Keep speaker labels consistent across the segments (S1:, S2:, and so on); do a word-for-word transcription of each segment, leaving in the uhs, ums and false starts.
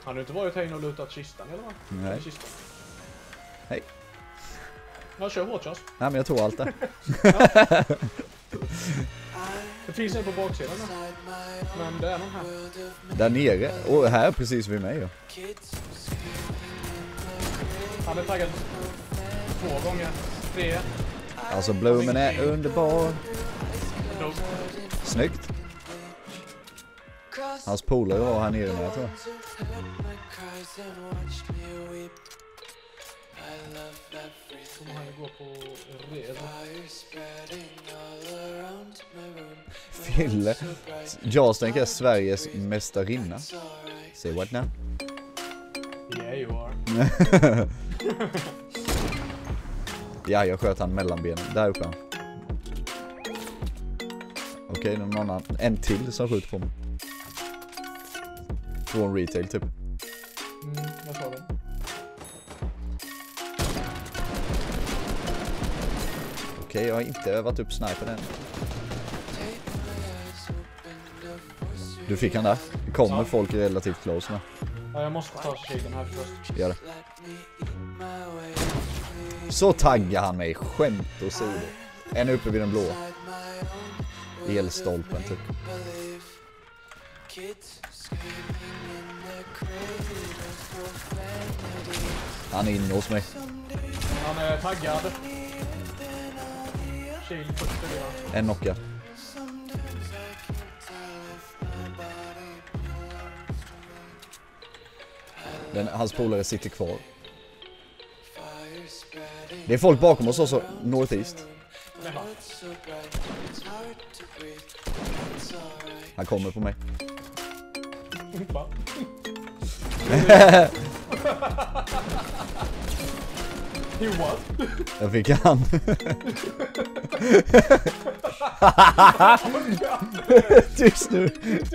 S1: Han har inte varit här inne och lutat kistan eller vad?
S2: Nej.
S1: Kistan.
S2: Hej.
S1: Jag kör hårt, Charles.
S2: Nej, men jag tror allt det.
S1: Det finns en på baksidan då. Men det är någon här.
S2: Där nere. Och här precis vid mig. Ja.
S1: Han är taggad två gånger. Tre.
S2: Alltså Bloomen är underbar.
S1: Dog.
S2: Snyggt. Hans polare var här nere med, tror jag.
S1: Kommer han gå på red.
S2: Fille. Jag tänker är Sveriges mästarinna. Say what now?
S1: Yeah, you are.
S2: Ja, jag sköt han mellan benen. Där uppe. Okej, okay, någon annan. En till som skjuter på mig. Från retail typ.
S1: Mm, jag sa det.
S2: Okej, okay, jag har inte övat upp sniper än. Du fick han där. Det kommer ja. Folk relativt close nu.
S1: Ja, jag måste ta kilen här först.
S2: Gör det. Så taggar han mig. Skämt och så. En uppe vid den blå. Elstolpen typ. Han är inne hos mig.
S1: Han är taggad. Kil fyrtio.
S2: En knocka. Den, hans polare sitter kvar. Det är folk bakom oss också, northeast. Han kommer på mig.
S1: He what?
S2: Jag fick han. Tyst nu.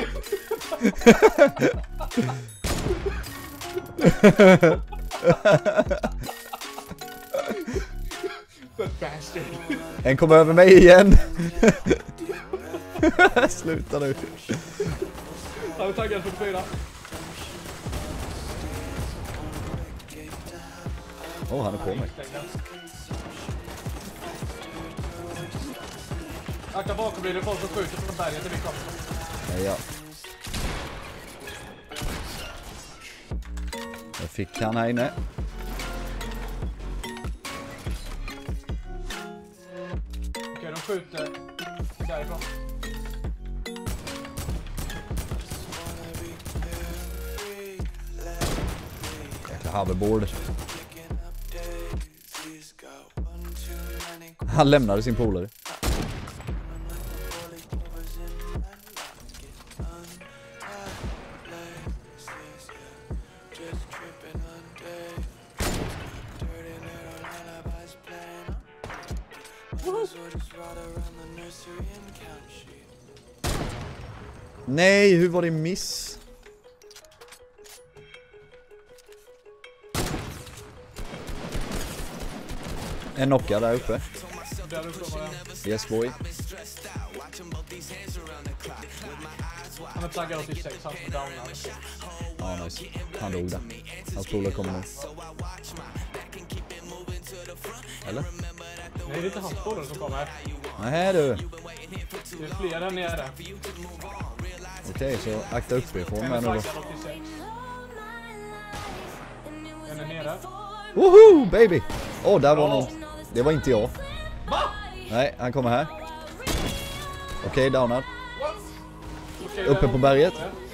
S2: En kommer över mig igen. Sluta nu.
S1: Han är taggad för fyra.
S2: Åh, oh, han är på mig.
S1: Akta bakom blir det folk som skjuter från berget till vi kommer.
S2: Nej, ja. Jag fick han här inne.
S1: Okej, de skjuter därifrån.
S2: Jäkla hoverboard. Han lämnade sin polare. Nej, hur var det miss? En knocka där uppe. Yes boy.
S1: Han är taggad åttiosex, han är down.
S2: Ja, nice. Han dog där. Hans polare kommer nu. Eller?
S1: Nej, det är inte hans polare som kommer.
S2: Nej du.
S1: Det är fler där nere.
S2: Okej, okay, så akta uppifrån med nu då.
S1: Den är nere.
S2: Woho, baby! Åh, oh, där var någon. Det var inte jag.
S1: Va?
S2: Nej, han kommer här. Okej, okay, downad.
S1: Okay,
S2: uppe på berget.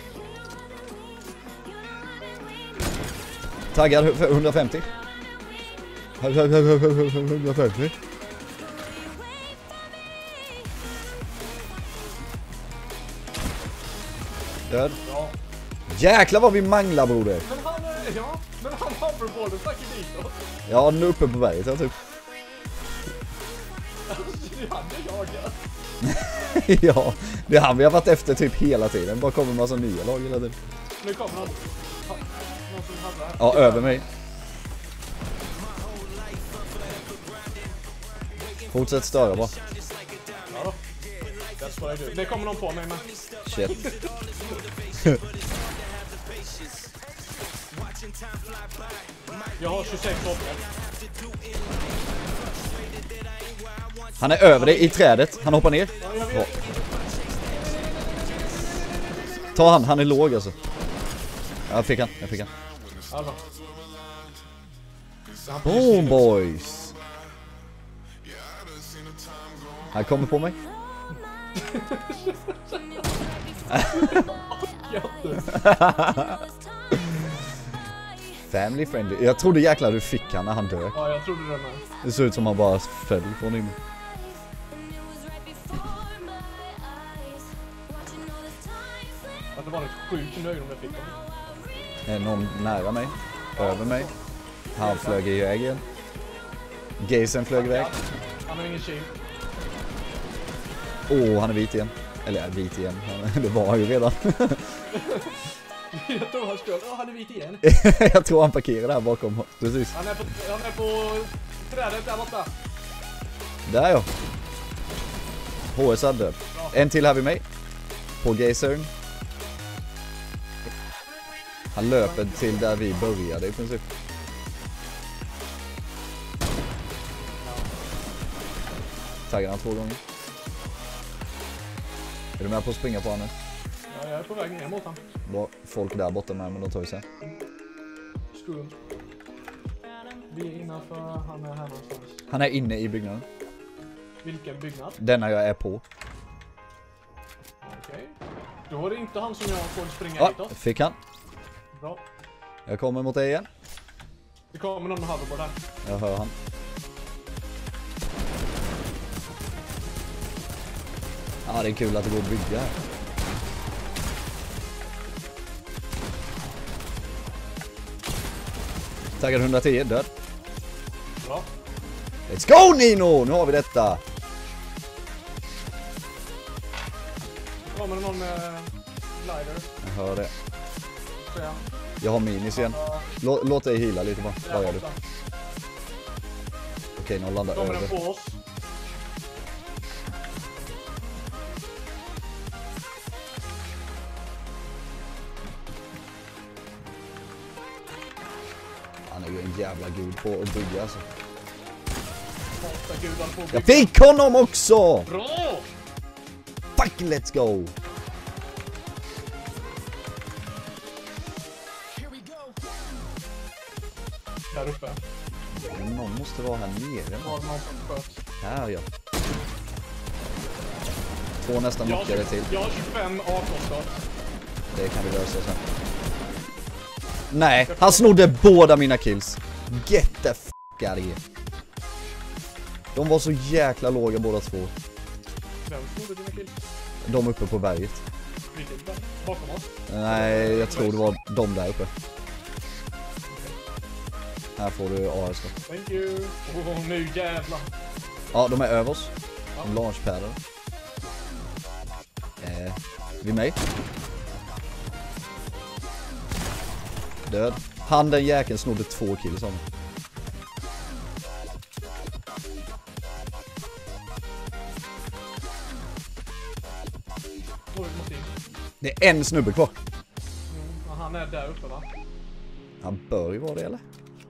S2: Taggad hundrafemtio. hundrafemtio. Död.
S1: Ja.
S2: Jäklar vad vi manglar, broder.
S1: Men han är, ja, men han har hoverboarden, tack i dit.
S2: Ja, nu uppe på berget, jag typ.
S1: Det hade jagat.
S2: Ja, det har vi har varit efter typ hela tiden. Bara kommer en massa nya lag hela tiden.
S1: Nu kommer någon. Någon som hade här.
S2: Ja, över mig. Fortsätt störa bara.
S1: Ja då. That's what I do. Det kommer någon på mig, men...
S2: Shit.
S1: Jag har tjugosex vapen.
S2: Han är över dig i trädet. Han hoppar ner.
S1: Ja, jag vet.
S2: Ta han, han är låg alltså. Jag fick han, jag fick han.
S1: Alltså.
S2: Boom boys. Han kommer på mig. Family friendly. Jag trodde jäklar du fick han när han dök.
S1: Ja, jag trodde det med.
S2: Det ser ut som han bara föll från himlen.
S1: Att det var ett sjukt nöjd om jag fick dem.
S2: Är någon nära mig? Över mig? Han flög iväg igen. Geisen flög iväg.
S1: Han har ingen shield.
S2: Åh, oh, han är vit igen. Eller ja, vit igen. Det var han ju redan.
S1: Jag tror han skulle. Ja, han är vit igen.
S2: Jag tror han parkerade här bakom. Precis.
S1: Han är på, han är på trädet där borta.
S2: Där ja. H S hade död. En till här vid mig. På Geisern. Han löper till där vi började i princip. Taggar han två gånger. Är du med på att springa på honom?
S1: Ja, jag är på väg ner mot han.
S2: Bra. Folk där borta med, men de tar ju sig.
S1: Skum. Vi är innanför, han är här någonstans.
S2: Han är inne i byggnaden.
S1: Vilken byggnad?
S2: Denna jag är på.
S1: Okej. Okay. Då var det inte han som jag får springa
S2: Ja,
S1: hitåt.
S2: fick han.
S1: Bra.
S2: Jag kommer mot dig igen.
S1: Det kommer någon hoverboard här.
S2: Jag hör han. Ja, det är kul att det går att bygga här. Taggad hundratio, död.
S1: Bra.
S2: Let's go Nino! Nu har vi detta.
S1: Kommer det någon med glider?
S2: Jag hör det.
S1: Så jag.
S2: Jag har minis igen. Lå låt dig heala lite bara. Vad gör du? Okej, någon landar
S1: Kommer
S2: över.
S1: den på oss?
S2: Han är ju en jävla gud på att bygga alltså.
S1: Hata gudar på
S2: Jag fick honom också!
S1: Bra!
S2: Fucking let's go!
S1: Där uppe.
S2: Men någon måste vara här nere.
S1: Var det någon som sköt?
S2: Här ja. Två nästan
S1: Jag har
S2: knockade till.
S1: Jag har tjugofem A K-skott.
S2: Det kan vi lösa sen. Nej, han snodde båda mina kills. Get the fuck out of here. De var så jäkla låga båda två.
S1: Vem snodde dina kills?
S2: De uppe på berget.
S1: Vilket där? Bakom oss?
S2: Nej, jag tror det var de där uppe. Här får du A S då.
S1: Thank you. Åh, oh, nu jävlar.
S2: Ja, de är över oss.
S1: Ja.
S2: De launchpadar. Eh, vid mig. Död. Han den jäkeln snodde två kills om.
S1: Oj, vi måste in.
S2: Det är en snubbe kvar.
S1: Mm, och han är där uppe va?
S2: Han bör ju vara det eller?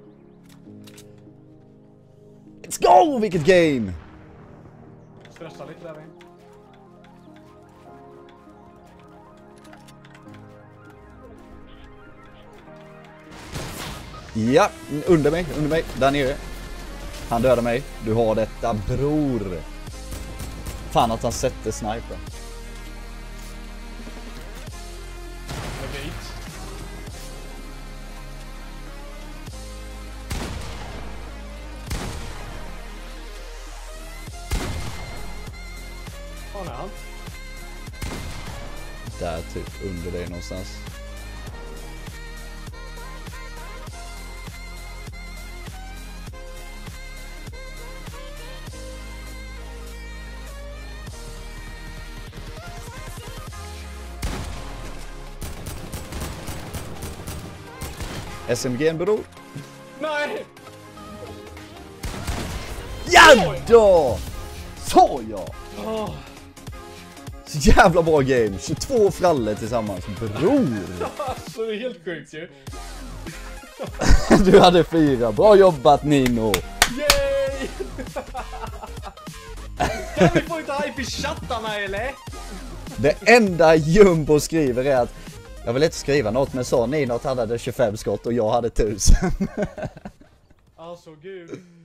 S2: Let's go! Vilket game!
S1: Stressa lite där vi.
S2: Ja, under mig, under mig, där nere. Han dödar mig. Du har detta, bror. Fan att han sätter sniper.
S1: Jag är dit. Var är han?
S2: Där typ under dig någonstans. S M G bror.
S1: Nej!
S2: Ja då! Så ja!
S1: Oh.
S2: Så jävla bra game. tjugotvå frallor tillsammans, bror.
S1: Alltså det är helt sjukt ju.
S2: Du hade fyra. Bra jobbat Nino.
S1: Yay! Kan vi få inte hype i chattarna eller?
S2: Det enda Jumbo skriver är att jag vill inte skriva något, men så Nino hade tjugofem skott och jag hade tusen.
S1: Alltså gud.